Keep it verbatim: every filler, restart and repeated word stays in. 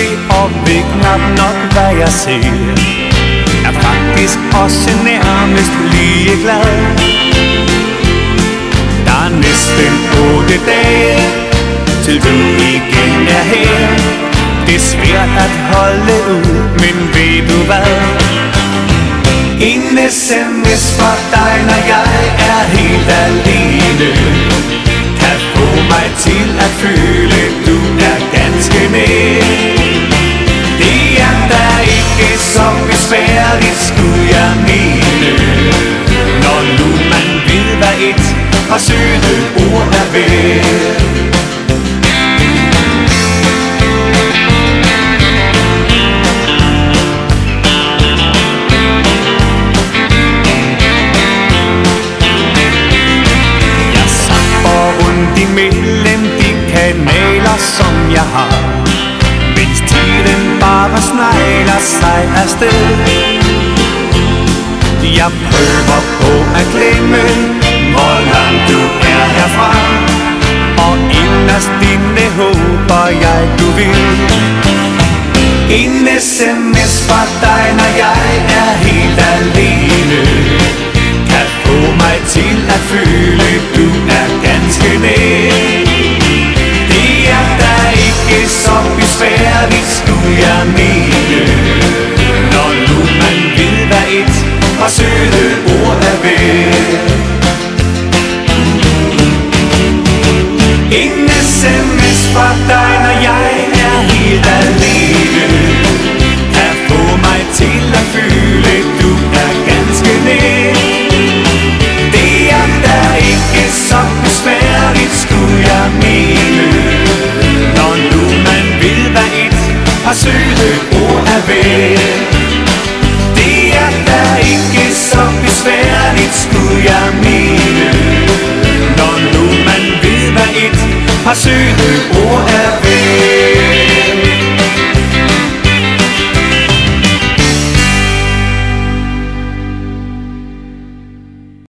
og ved knap nok hvad jeg ser. Er faktisk også nærmest lige glad. Der er næsten otte dage til du igen er her. Det er svært at holde ud, men ved du hvad? En sms fra dig, når jeg er helt alene, kan få mig til at føle, du er ganske nær. Det er da ikke så besværligt, skulle jeg mene, når nu man ved, hvad et par søde ord er værd. Imellem de kanaler, som jeg har, mens tiden bare snegler sig afsted. Jeg prøver på at glemme, hvor langt du er herfra, og inderst inde håber jeg, du vil. En sms fra dig, når jeg er helt alene, kan få mig til at føle, du er ganske nær. Det er da ikke så besværligt, skulle jeg mene, når nu man ved, hvad et par søde ord er værd. En sms fra dig, når jeg er helt